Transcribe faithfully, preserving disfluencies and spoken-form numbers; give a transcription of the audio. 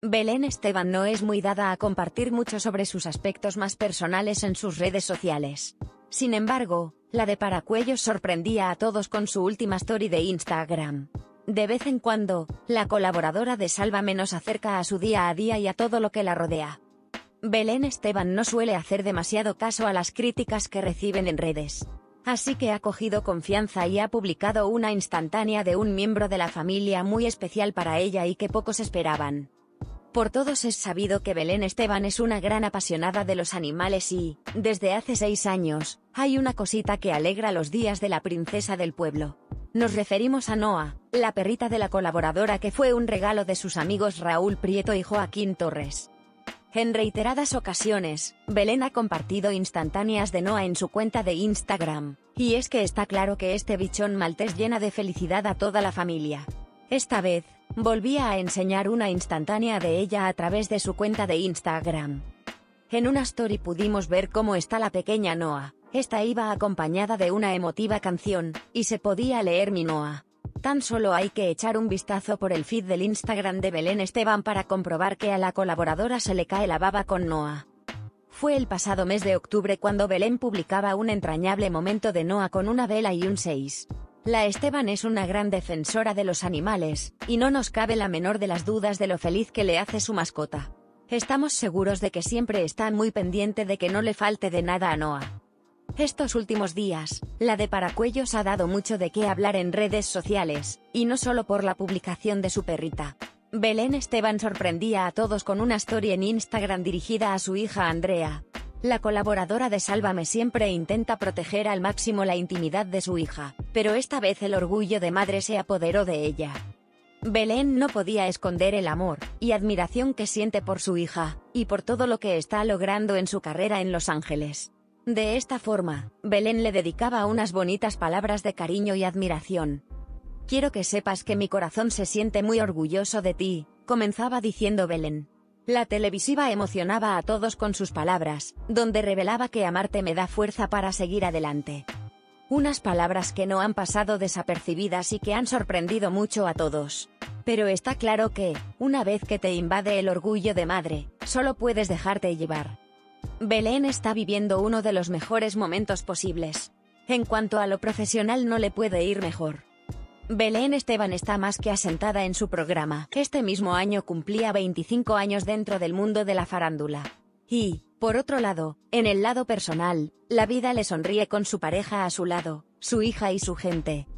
Belén Esteban no es muy dada a compartir mucho sobre sus aspectos más personales en sus redes sociales. Sin embargo, la de Paracuellos sorprendía a todos con su última story de Instagram. De vez en cuando, la colaboradora de Sálvame nos acerca a su día a día y a todo lo que la rodea. Belén Esteban no suele hacer demasiado caso a las críticas que reciben en redes. Así que ha cogido confianza y ha publicado una instantánea de un miembro de la familia muy especial para ella y que pocos esperaban. Por todos es sabido que Belén Esteban es una gran apasionada de los animales y, desde hace seis años, hay una cosita que alegra los días de la princesa del pueblo. Nos referimos a Noa, la perrita de la colaboradora que fue un regalo de sus amigos Raúl Prieto y Joaquín Torres. En reiteradas ocasiones, Belén ha compartido instantáneas de Noa en su cuenta de Instagram, y es que está claro que este bichón maltés llena de felicidad a toda la familia. Esta vez, volvía a enseñar una instantánea de ella a través de su cuenta de Instagram. En una story pudimos ver cómo está la pequeña Noa. Esta iba acompañada de una emotiva canción, y se podía leer Mi Noa. Tan solo hay que echar un vistazo por el feed del Instagram de Belén Esteban para comprobar que a la colaboradora se le cae la baba con Noa. Fue el pasado mes de octubre cuando Belén publicaba un entrañable momento de Noa con una vela y un seis. La Esteban es una gran defensora de los animales, y no nos cabe la menor de las dudas de lo feliz que le hace su mascota. Estamos seguros de que siempre está muy pendiente de que no le falte de nada a Noa. Estos últimos días, la de Paracuellos ha dado mucho de qué hablar en redes sociales, y no solo por la publicación de su perrita. Belén Esteban sorprendía a todos con una story en Instagram dirigida a su hija Andrea. La colaboradora de Sálvame siempre intenta proteger al máximo la intimidad de su hija, pero esta vez el orgullo de madre se apoderó de ella. Belén no podía esconder el amor y admiración que siente por su hija, y por todo lo que está logrando en su carrera en Los Ángeles. De esta forma, Belén le dedicaba unas bonitas palabras de cariño y admiración. «Quiero que sepas que mi corazón se siente muy orgulloso de ti», comenzaba diciendo Belén. La televisiva emocionaba a todos con sus palabras, donde revelaba que amarte me da fuerza para seguir adelante. Unas palabras que no han pasado desapercibidas y que han sorprendido mucho a todos. Pero está claro que, una vez que te invade el orgullo de madre, solo puedes dejarte llevar. Belén está viviendo uno de los mejores momentos posibles. En cuanto a lo profesional no le puede ir mejor. Belén Esteban está más que asentada en su programa. Este mismo año cumplía veinticinco años dentro del mundo de la farándula. Y, por otro lado, en el lado personal, la vida le sonríe con su pareja a su lado, su hija y su gente.